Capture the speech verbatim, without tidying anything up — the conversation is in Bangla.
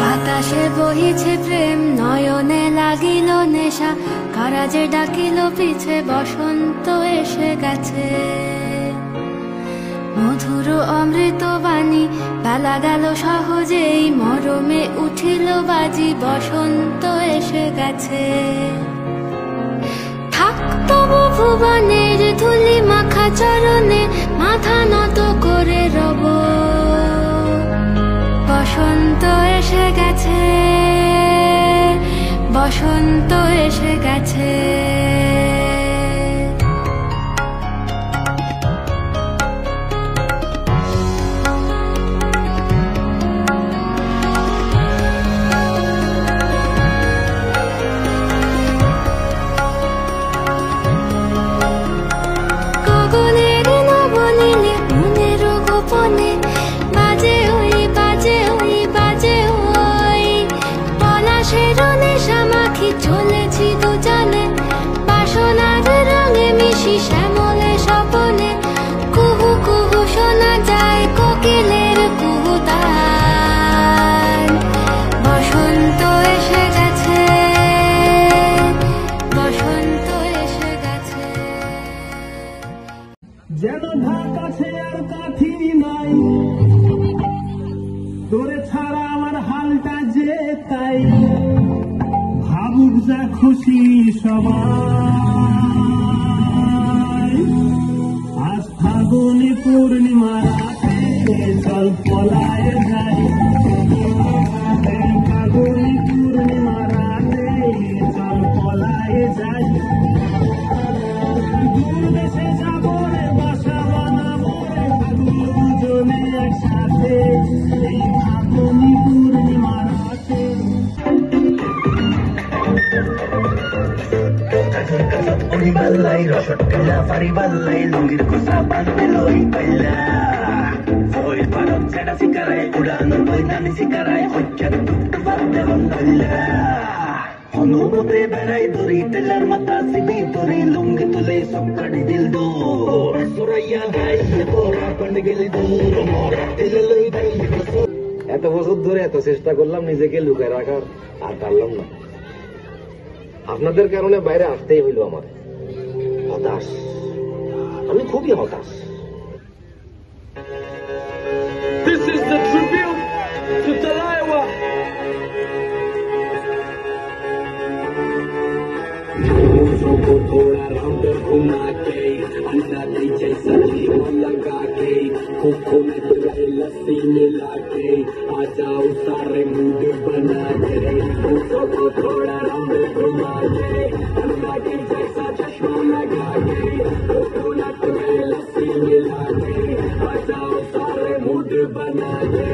বাতাসে বহিছে প্রেম, নয়নে লাগিল নেশা, কারাজে ডাকিল পিছে, বসন্ত এসে গেছে। মধুর অমৃত বাণী, বেলা গেল সহজেই, মরমে উঠিল বাজি, বসন্ত এসে গেছে। থাক তবু ভুবনের ধুলি মাখা চরণে, মাথা নত করে রব। বসন্ত এসে গেছে, বসন্ত এসে গেছে। গগনের নবনীলে মনের গোপনে, বাজে ওই বাজে ওই বাজে ওই, পলাশের নেশা মাখি চলেছি দুজনে, বাসনার রঙে মিশি শ্যামলে স্বপনে। কুহু কুহু শোনা যায় কোকিলের কুহুতান, বসন্ত এসে গেছে, বসন্ত এসে গেছে। যেন ঢাক আছে আর কাঠি নাই, তোরে ছাড়া আমার হালটা যে তাই। ভাবুক যা খুশি সবাই, আজ ফাগুনি পূর্ণিমা রাতে, চল পলায় যাই। ফাগুনি পূর্ণিমা রাতে, চল পলায় যাই। দূর দেশে যাবো রে, বাসা বানাবো রে, দুজনে একসাথে, এই ফাগুনি পূর্ণিমা রাতে। ওই বাল্লাই রসট কাল্লা ফারি বাল্লাই, লুঙ্গির কোসা বাঁধবে লই পাইলা। ওই পারত সেটা শিকারায় উড়ানো, ওই নানি শিকারায় হচ্ছার টুকটু বাঁধতে বন্ধল্লা। অনুমতে বেড়াই দড়ি, তেলার মাথা সিবি তরি, লুঙ্গি তুলে সব কাটি দিল দূর। সুরাইয়া গাইছে তোরা পান্ডে গেলি দূর, মরা তেলে লই ভাই। এত বছর ধরে এত চেষ্টা করলাম নিজেকে লুকায় রাখার, আর পারলাম না। আপনাদের কারণে বাইরে আসতেই হইল আমার। হতাশ, আমি খুবই হতাশ। This is the tribute to Talaiwa. थोड़ा राउंड घुमा के, अंडा की जैसा जीवन लगा के, खोखो में तुझे लस्सी मिला के, आ जाओ सारे मूड बना के। खोखो को थोड़ा राउंड घुमा के, अंडा की जैसा चश्मा लगा के, खोखो में तुझे लस्सी मिला के, आ जाओ सारे मूड बना के।